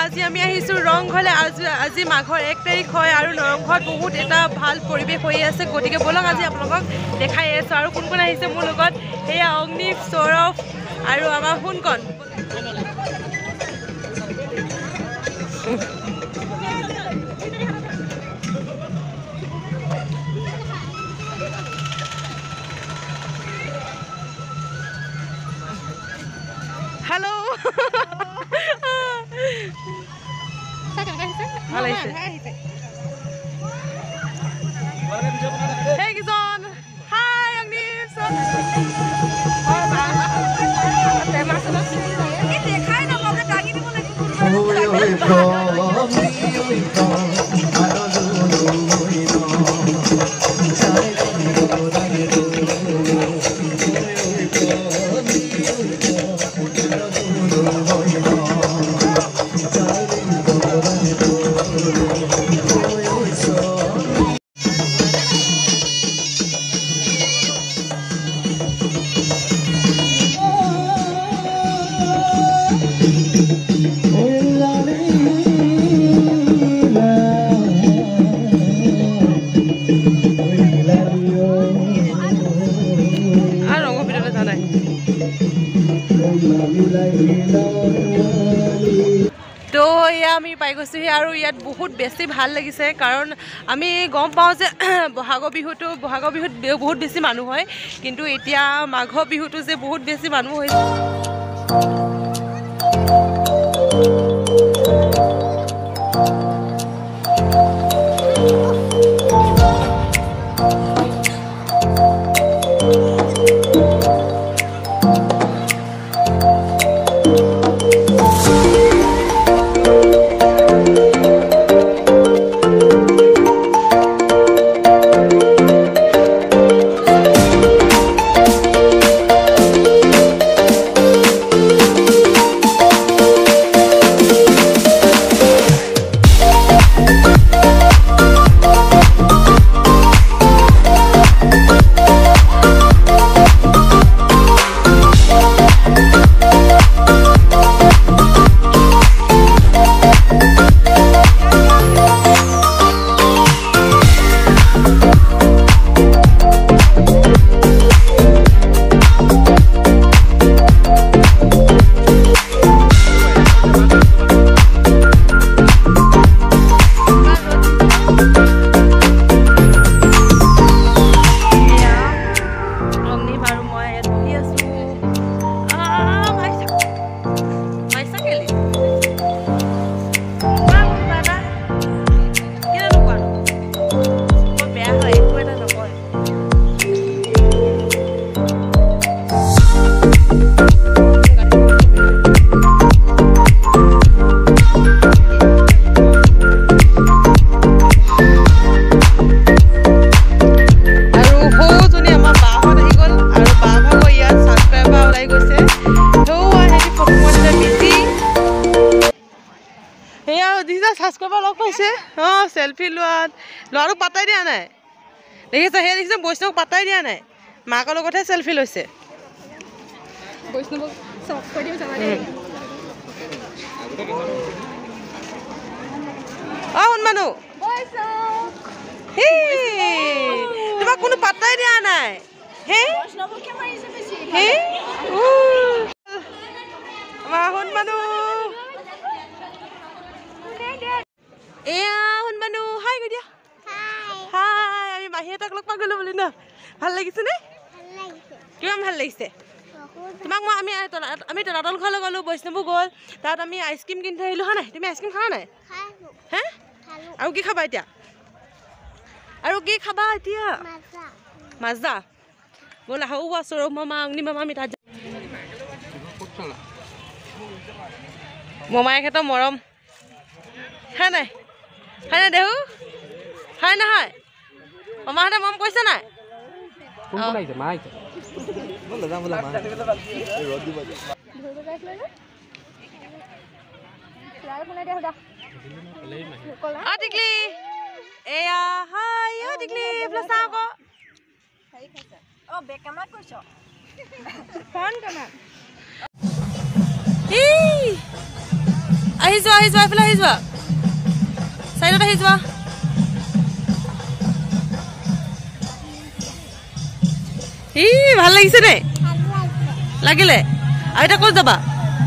আজি আমি আহিছোঁ ৰংঘৰলৈ। আজি মাঘৰ 1 তাৰিখ হয় আৰু ৰংঘৰত বহুত এটা ভাল পৰিৱেশ হৈ আছে। গতিকে বলক আজি আপোনালোকক দেখাই আছোঁ। আৰু কোন কোন আহিছে মোৰ লগত, সেয়া অগ্নিপ, সৌৰভ আৰু আমাৰ সোণকণ। হেল্ল' ভাল আহিছে। কিজন হাই অগ্নিপ দেখাই নাপাবে দাঙি দিব লাগিব। তো এয়া আমি পাই গৈছোঁহি আৰু ইয়াত বহুত বেছি ভাল লাগিছে, কাৰণ আমি গম পাওঁ যে বহাগৰ বিহুত বহুত বেছি মানুহ হয়, কিন্তু এতিয়া মাঘৰ বিহুটো যে বহুত বেছি মানুহ হৈছে। সেলফি লোৱাত ল'ৰাটোক পাতাই দিয়া নাই, দেখিছে সেই দেখিছে বৈষ্ণৱক পাতাই দিয়া নাই, মাকৰ লগতহে সেলফি লৈছে। মানুহ তোমাক কোনো পাতাই দিয়া নাই। এয়া শুনবানো হাই গৈ দিয়া। হাই, আমি মাহীহঁতক লগ পাই গ'লো বুলি ন, ভাল লাগিছে নে? কিমান ভাল লাগিছে তোমাক? আমি তলাতল ঘৰলৈ গ'লো, বৈষ্ণৱো গ'ল, তাত আমি আইচক্ৰীম কিনি থৈ আহিলোঁ হয় নাই? তুমি আইচক্ৰীম খালা নাই? হে, আৰু কি খাবা এতিয়া? মাজা ব'লা হৌ সৌৰভ মামা, অগ্নি মামা, আমি তাত মমায়েকহঁতৰ মৰম হয় নাই? হয় নাই দেহু? হয় নহয়? মামাহঁতে মৰম কৰিছে নাই? টিকলি এয়া হাই টিকলি এইফালে চা আকৌ। বেক কেমেৰা কৰিছ? Front camera. আহি যোৱা এইফালে আহি যোৱা চাইডত আহি যোৱা ভাল লাগিছে নে লাগিলে আৰু এটা ক'ত যাবা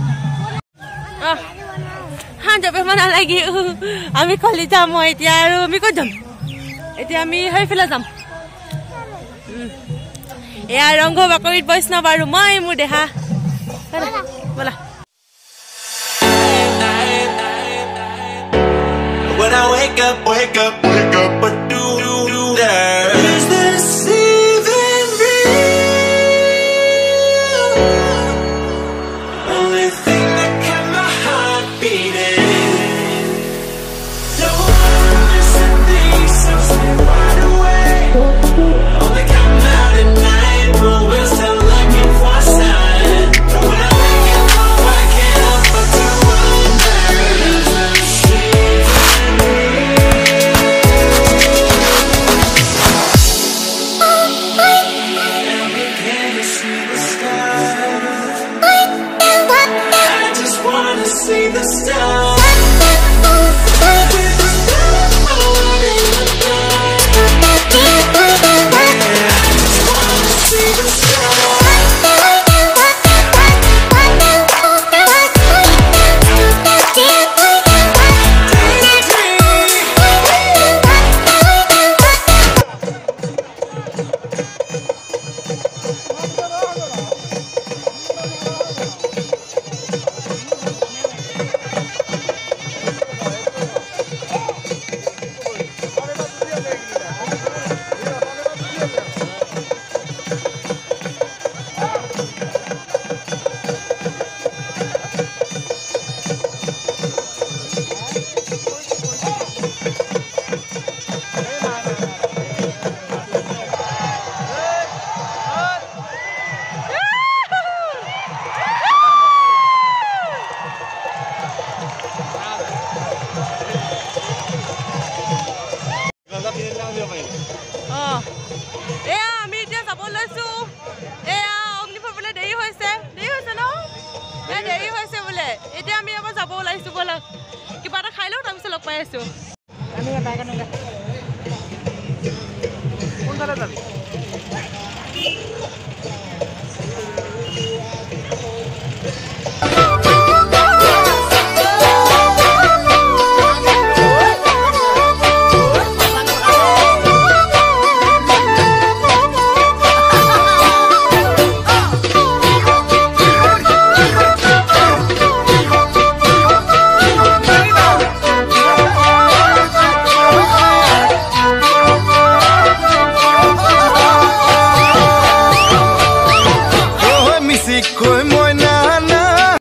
যাব নালাগে আমি কলি যাম মই এতিয়া আৰু আমি ক'ত যাম এতিয়া আমি সেইফালে যাম এয়া ৰংঘ বাকৰিত বৈষ্ণৱ আৰু মই মোৰ দেহা ব'লা When I wake up, what do that? Is this even real? Only thing that kept my heart beating. No one missing things, so stay wide awake. Only come out at night, but we're still looking for a sign. But when I wake up, I can't help but to wonder. Is this see the stars. আমি এতিয়া যাব লৈছো এয়া অগ্নিফৰ বোলে দেৰি হৈছে ন দেৰি হৈছে বোলে এতিয়া আমি এবাৰ যাব ওলাইছো ব'লা কিবা এটা খাই লওঁ তাৰপিছত লগ পাই আছো কোনফালে যাবি Coisa